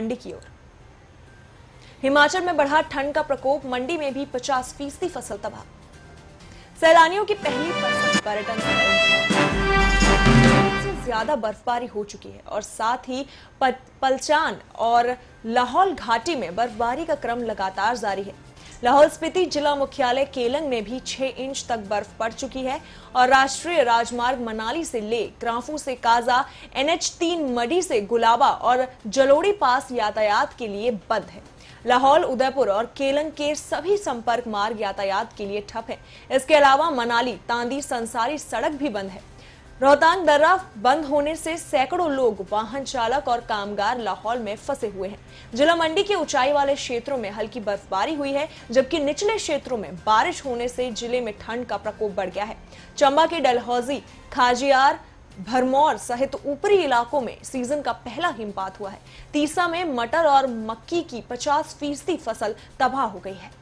मंडी की ओर। हिमाचल में बढ़ा ठंड का प्रकोप, मंडी में भी 50% फसल तबाह। सैलानियों की पहली पसंद पर्यटन से ज्यादा बर्फबारी हो चुकी है और साथ ही पलचान और लाहौल घाटी में बर्फबारी का क्रम लगातार जारी है। लाहौल स्पीति जिला मुख्यालय केलंग में भी 6 इंच तक बर्फ पड़ चुकी है और राष्ट्रीय राजमार्ग मनाली से ले, क्रांफू से काजा, NH3 मडी से गुलाबा और जलोड़ी पास यातायात के लिए बंद है। लाहौल, उदयपुर और केलंग के सभी संपर्क मार्ग यातायात के लिए ठप है। इसके अलावा मनाली तांदी संसारी सड़क भी बंद है। रोहतांग दर्रा बंद होने से सैकड़ों लोग, वाहन चालक और कामगार लाहौल में फंसे हुए हैं। जिला मंडी के ऊंचाई वाले क्षेत्रों में हल्की बर्फबारी हुई है, जबकि निचले क्षेत्रों में बारिश होने से जिले में ठंड का प्रकोप बढ़ गया है। चंबा के डलहौजी, खाजियार, भरमौर सहित ऊपरी इलाकों में सीजन का पहला हिमपात हुआ है। तीसा में मटर और मक्की की 50% फसल तबाह हो गई है।